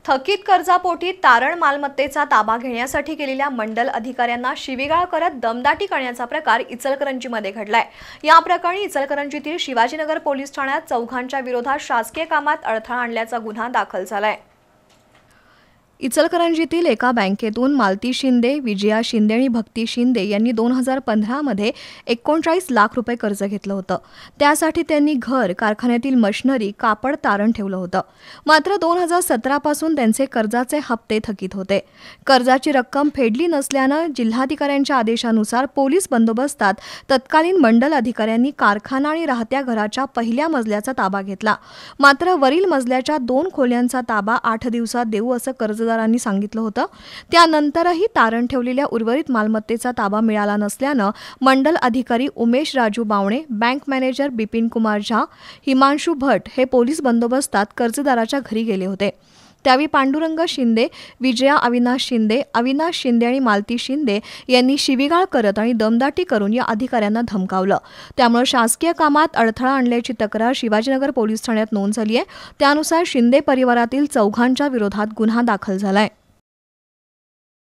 थकीत कर्जापोटी तारण मालमत्तेचा ताबा घेण्यासाठी गेलेल्या मंडल अधिकाऱ्यांना शिवीगाळ करत दमदाटी करण्याचा प्रकार इचलकरंजीमध्ये घडलाय। या प्रकरणी इचलकरंजीतील शिवाजीनगर पोलीस ठाण्यात चौघांच्या विरोधात शासकीय कामात अडथळा आणल्याचा गुन्हा दाखल झालाय। इचलकरंजीतील एका बँकेतून मालती शिंदे, विजया शिंदे आणि भक्ती शिंदे यांनी 2015 मध्ये 39 लाख रुपये कर्ज घेतलं होतं। त्यासाठी त्यांनी घर, कारखान्यातील मशिनरी, कापड तारण ठेवलं होतं। मात्र 2017 पासून त्यांचे कर्जाचे हप्ते थकीत होते। कर्जाची रक्कम फेडली नसल्यानं जिल्हाधिकाऱ्यांच्या आदेशानुसार पोलीस बंदोबस्तात तत्कालीन मंडल अधिकाऱ्यांनी कारखाना आणि राहत्या घराच्या पहिल्या मजल्याचा ताबा घेतला। मात्र वरील मजल्याच्या 2 खोल्यांचा ताबा 8 दिवसात देऊ असं कर्जदारांनी सांगितलं होतं। त्यानंतरही तारण ठेवलेल्या उर्वरित मालमत्तेचा ताबा मिळाला नसल्यानं मंडल अधिकारी उमेश राजू बावणे, बँक मॅनेजर बिपिन कुमार झा, हिमांशु भट हे पोलीस बंदोबस्तात कर्जदाराच्या घरी गेले होते। त्यावेळी पांडुरंग शिंदे, विजया अविनाश शिंदे आणि मालती शिंदे यांनी शिवीगाळ करत आणि दमदाटी करून या अधिकाऱ्यांना धमकावलं। त्यामुळे शासकीय कामात अडथळा आणल्याची तक्रार शिवाजीनगर पोलीस ठाण्यात नोंद झाली आहे। त्यानुसार शिंदे परिवारातील चौघांच्या विरोधात गुन्हा दाखल झालाय।